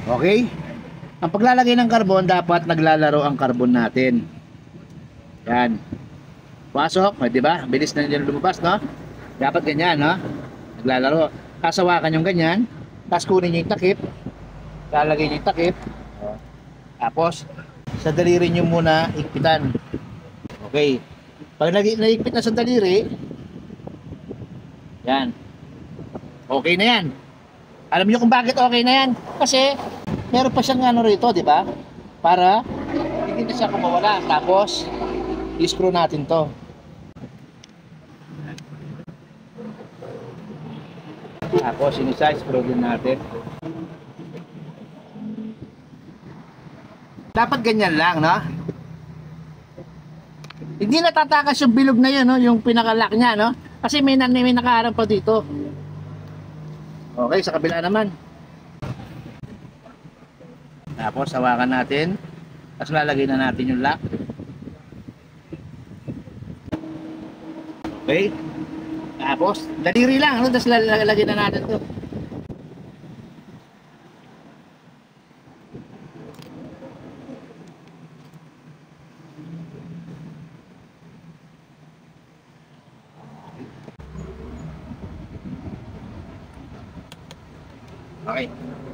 Okay? Ang paglalagay ng carbon, dapat naglalaro ang carbon natin. Yan. Pasok, di ba? Bilis na nila lumabas, no? Dapat ganyan, no? Naglalaro. Kasawakan yung ganyan. Tapos kunin nyo yung takip. Lalagay nyo yung takip. Tapos, sa daliri nyo muna higpitan. Okay. Pag naigpit na sa daliri, yan. Okay na yan. Alam niyo kung bakit okay na yan? Kasi, meron pa siyang ano rito, di ba? Para, hindi na siya kumawala. Tapos, i-screw natin to. Tapos, screw din natin. Dapat ganyan lang, no? Hindi natatakas yung bilog na yun, no? Yung pinaka-lock niya, no? Kasi may nakaharap pa dito. Okay, sa kabila naman. Tapos, hawakan natin. Tapos, lalagay na natin yung lock. Okay. Tapos, daliri lang, no? Tapos, lalagay na natin to. Okay.